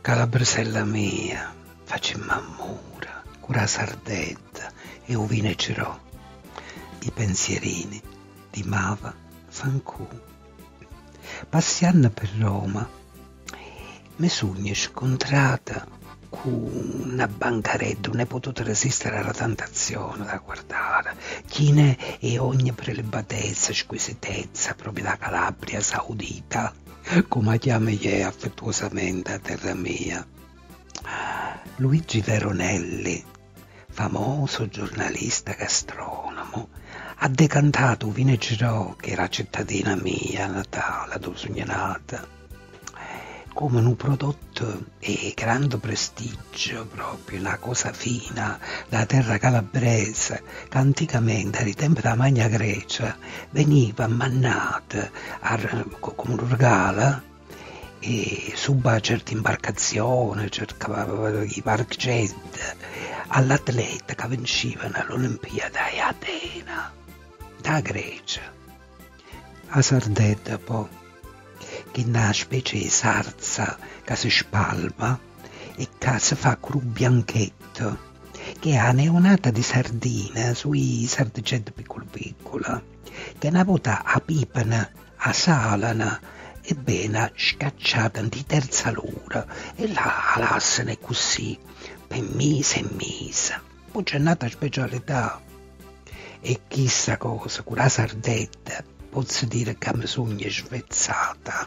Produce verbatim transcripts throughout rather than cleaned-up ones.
Calabresella mia, facemmo amore, cura sardetta e ovine cerò, i pensierini di Mava Fancù. Passiando per Roma, mi sogno scontrata con una bancaretta, non è potuto resistere alla tentazione da guardare, chine e ogni prelibatezza, squisitezza, proprio da Calabria saudita, come chiama io affettuosamente a terra mia. Luigi Veronelli, famoso giornalista gastronomo, ha decantato un vino Girò, che era cittadina mia, natale, dove sono nata, come un prodotto di grande prestigio, proprio una cosa fina, la terra calabrese, che anticamente, ai tempi della Magna Grecia, veniva mannata come un regalo e sub a certe imbarcazioni, cercava i barchetti, all'atleta che vincevano all'Olimpiade a Atena, da Grecia. A Sardegna poi, che è una specie di sarza che si spalma e che si fa con un bianchetto, che ha neonata di sardine sui sardicetti piccoli piccoli, che una volta a pipano, a salano e bene scacciata di terza l'ora e la lasciano così per mesi e mesi. Poi c'è un'altra specialità e chissà cosa, con la Sardegna posso dire che mi sono svezzata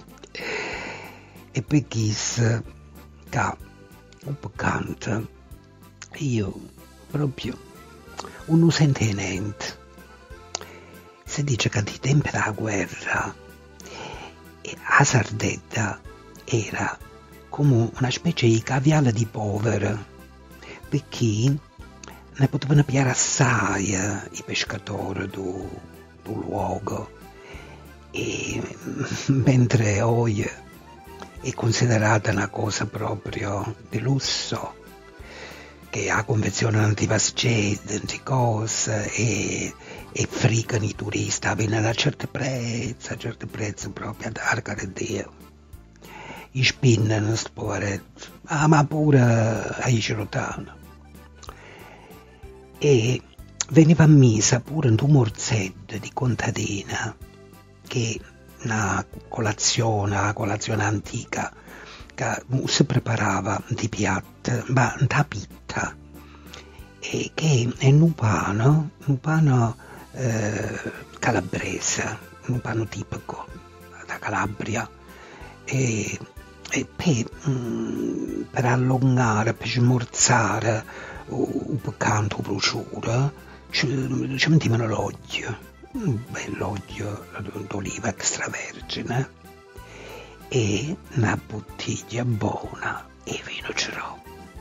e per chissà che un po' canta io proprio non sento niente. Si dice che ai tempi della guerra a Sardegna era come una specie di caviale di povero, perché ne potevano pigliare assai i pescatori del luogo, e mentre oggi è considerata una cosa proprio di lusso, che ha confezionano di vaschette, di cose e, e fricano i turisti a venire a certi prezzi, a certi prezzi proprio ad arcare Dio. I spinnano questi poveretti, ah, ma pure ai cirotani. E veniva messa pure in un morzetto di contadina, che è una colazione, una colazione antica, che si preparava di piatto, ma da pitta, e che è un pane, un pane eh, calabrese, un pane tipico da Calabria, e, e per, mm, per allungare, per smorzare un po' canto prosciutto, ci, ci mettevano l'olio, un bell'olio d'oliva extravergine e una bottiglia buona e vino Girò.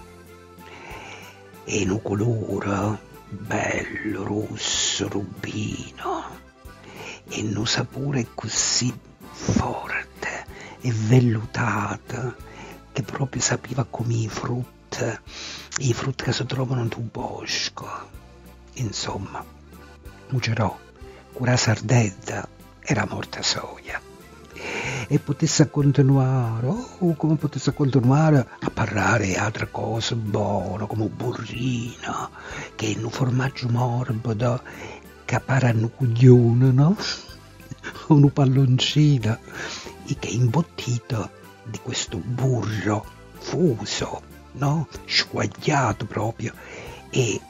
E un colore bello, rosso, rubino, e un sapore così forte e vellutato che proprio sapeva come i frutti, i frutti che si trovano in un bosco. Insomma, un Girò, con la Sardegna, era morta soia. E potesse continuare, oh, come potesse continuare a parlare di altre cose buone, come burrino, che è un formaggio morbido, che pare un coglione, no? Un palloncino, e che è imbottito di questo burro fuso, no? Squagliato proprio, e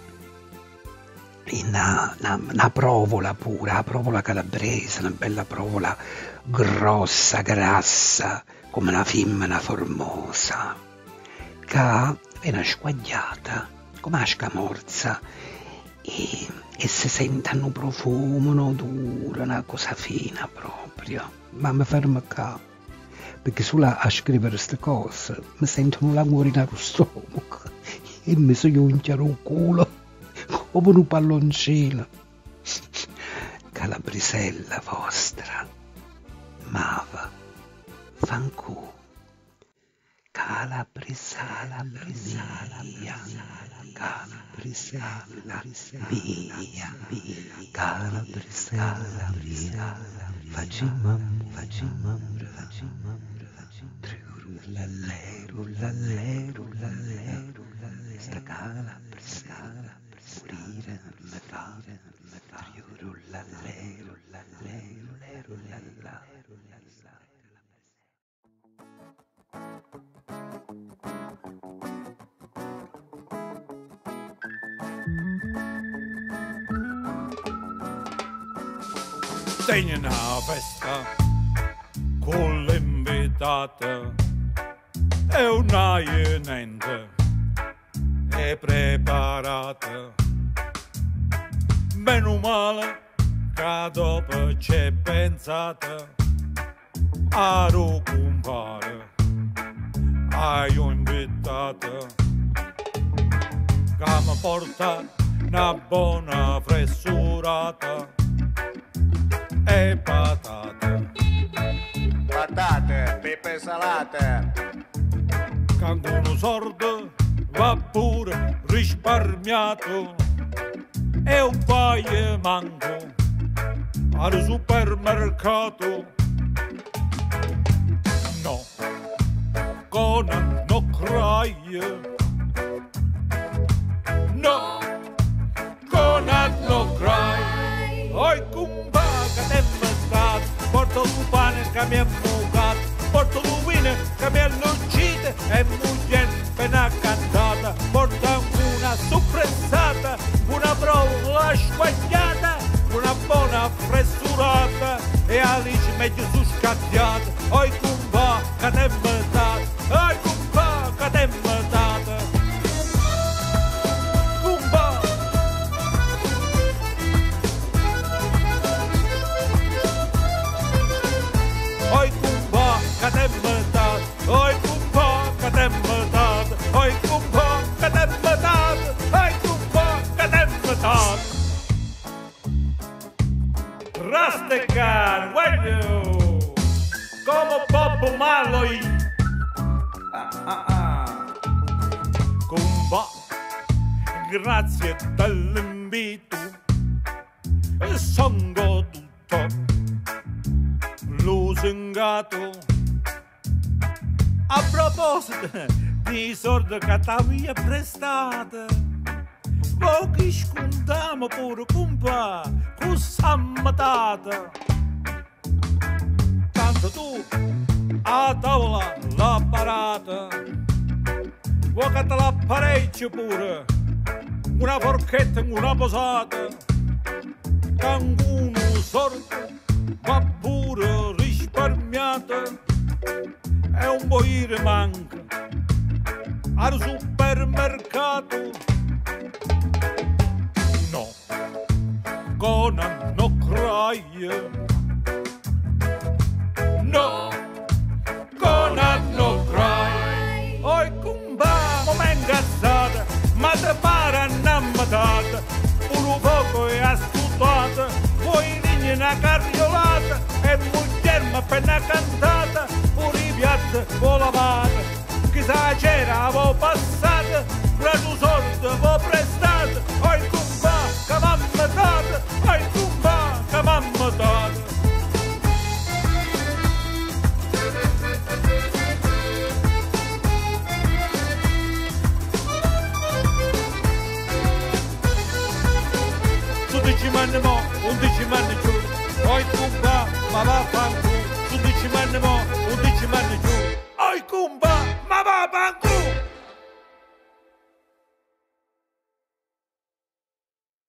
Una, una, una provola pura, una provola calabrese, una bella provola grossa, grassa, come una femmina formosa, che viene squagliata come una scamorza e, e si sente un profumo, un odore, una cosa fina proprio. Ma mi fermo qua, perché sulla a scrivere queste cose mi sento un languore nello stomaco e mi si gonfia il culo come un palloncino. Calabrisella vostra, Mava Fancù. Calabrisella mia, Calabrisella mia, Calabrisella mia, facciamo, facciamo, facciamo, rullallè, rullallè, rullallè, sta cala, scala, morire me fa, me fa, rullallè, rullallè, rullallè, rullallà, rullallà. Segna una festa con l'invitata e una niente è preparata. Meno male che dopo c'è pensata a compare hai un invitato che mi porta una buona fressurata e patate, patate, pepe salate, con uno sordo va pure risparmiato e un paio manco al supermercato. No, con no cry, no, con no cry, oi cumba che te m'stat, porto un pane che mi è mugato, porto un vino che mi è lucite e moglie appena cantata, porta una suppressata, una brolla squagliata, una buona fressurata e alice meglio su scattiata, oi cumba che te m'stat, oi cumba che te m'stat. Oi cumba che te m'stat, oi cumba che te m'stat, oi cumba che te m'stat, oi cumba che te m'stat. Rastecar, guaglio, come Bobo Marley. Ah, ah, ah. Cumba, grazie dell'invito, songo tutto lusingato. A proposito di soldi che t'aveva prestato, pochi scontiamo pure compa con sammatata. Tanto tu a tavola l'ha parata, vuoi che te l'apparecchio pure, una forchetta e una posata, con uno sordo va pure risparmiata e un boire manca al supermercato. No, con no cry, no, con no cry, oi cumba, ma ingazzata, ma te pare innamorata, pure poco e astutata, vuoi una carriolata e moglie appena cantata, pure i piatti vo lavata, chissà c'era avevo passata, una tu sorda avevo prestata, oi cumba che m'ha data, oi cumba che m'ha data. Undici manni mo, undici manni giù, oi cumba, ma va fanculo. Undici manni mo, undici manni giù, oi cumba, ma va fanculo.